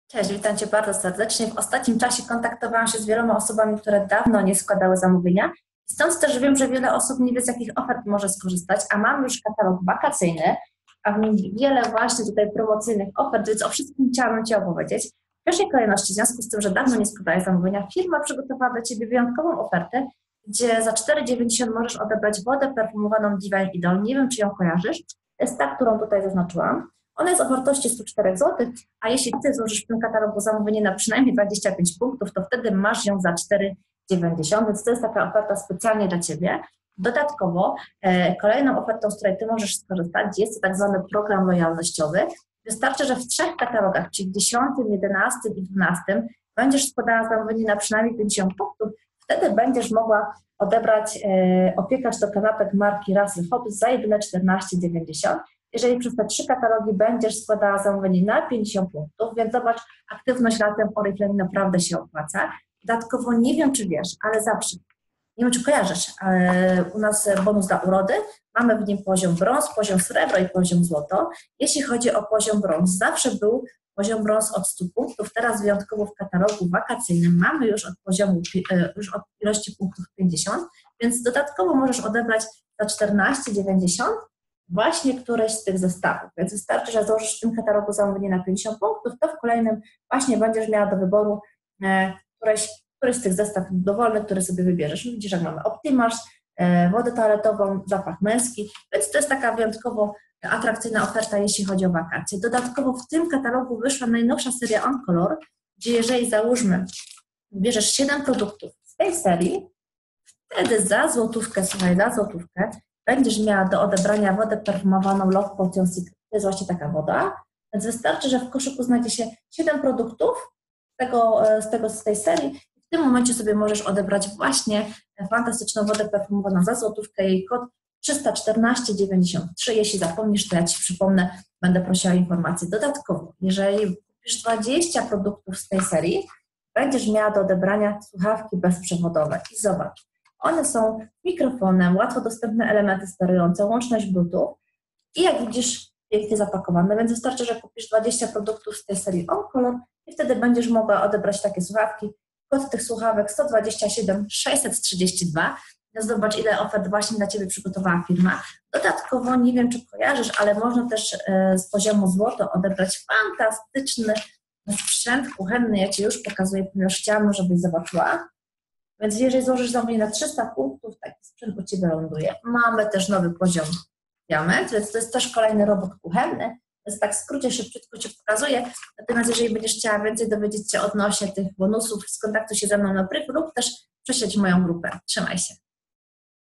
Cześć, witam Cię bardzo serdecznie. W ostatnim czasie kontaktowałam się z wieloma osobami, które dawno nie składały zamówienia. Stąd też wiem, że wiele osób nie wie, z jakich ofert może skorzystać, a mam już katalog wakacyjny, a w nim wiele właśnie tutaj promocyjnych ofert, więc o wszystkim chciałabym Ci opowiedzieć. W pierwszej kolejności, w związku z tym, że dawno nie składałeś zamówienia, firma przygotowała dla Ciebie wyjątkową ofertę, gdzie za 4,90 możesz odebrać wodę perfumowaną Divine Idol. Nie wiem, czy ją kojarzysz. To jest ta, którą tutaj zaznaczyłam. Ona jest o wartości 104 zł, a jeśli Ty złożysz w tym katalogu zamówienie na przynajmniej 25 punktów, to wtedy masz ją za 4,90, więc to jest taka oferta specjalnie dla Ciebie. Dodatkowo kolejną ofertą, z której Ty możesz skorzystać, jest to tak zwany program lojalnościowy. Wystarczy, że w 3 katalogach, czyli w 10, 11 i 12 będziesz składała zamówienie na przynajmniej 50 punktów, wtedy będziesz mogła odebrać opiekacz do kanapek marki Russell Hobbs za jedyne 14,90. Jeżeli przez te 3 katalogi będziesz składała zamówienie na 50 punktów, więc zobacz, aktywność latem Oriflame naprawdę się opłaca. Dodatkowo nie wiem, czy wiesz, ale zawsze, nie wiem, czy kojarzysz, ale u nas bonus dla urody, mamy w nim poziom brąz, poziom srebro i poziom złoto. Jeśli chodzi o poziom brąz, zawsze był poziom brąz od 100 punktów, teraz wyjątkowo w katalogu wakacyjnym mamy już od ilości punktów 50, więc dodatkowo możesz odebrać za 14,90 właśnie któreś z tych zestawów. Więc wystarczy, że złożysz w tym katalogu zamówienie na 50 punktów, to w kolejnym właśnie będziesz miała do wyboru któreś z tych zestawów dowolnych, które sobie wybierzesz. Widzisz, jak mamy Optimasz, wodę toaletową, zapach męski, więc to jest taka wyjątkowo atrakcyjna oferta, jeśli chodzi o wakacje. Dodatkowo w tym katalogu wyszła najnowsza seria On Color, gdzie jeżeli załóżmy, bierzesz 7 produktów z tej serii, wtedy za złotówkę, słuchaj, za złotówkę będziesz miała do odebrania wodę perfumowaną Love Potion Secret. To jest właśnie taka woda, więc wystarczy, że w koszyku znajdzie się 7 produktów z tej serii. W tym momencie sobie możesz odebrać właśnie fantastyczną wodę perfumowaną za złotówkę. Jej kod 314,93. Jeśli zapomnisz, to ja Ci przypomnę, będę prosiła o informację. Dodatkowo, jeżeli kupisz 20 produktów z tej serii, będziesz miała do odebrania słuchawki bezprzewodowe. I zobacz, one są mikrofonem, łatwo dostępne elementy sterujące, łączność Bluetooth i jak widzisz, pięknie zapakowane, więc wystarczy, że kupisz 20 produktów z tej serii On Color i wtedy będziesz mogła odebrać takie słuchawki. Kod tych słuchawek 127 632. Zobacz, ile ofert właśnie dla Ciebie przygotowała firma. Dodatkowo, nie wiem, czy kojarzysz, ale można też z poziomu złoto odebrać fantastyczny sprzęt kuchenny. Ja Ci już pokazuję, ponieważ chciałam, żebyś zobaczyła. Więc jeżeli złożysz zamówienie na 300 punktów, taki sprzęt u Ciebie ląduje. Mamy też nowy poziom diament, więc to jest też kolejny robot kuchenny. Więc tak w skrócie szybciutko Ci pokazuję. Natomiast jeżeli będziesz chciała więcej dowiedzieć się odnośnie tych bonusów, skontaktuj się ze mną na priv lub też prześledź moją grupę. Trzymaj się.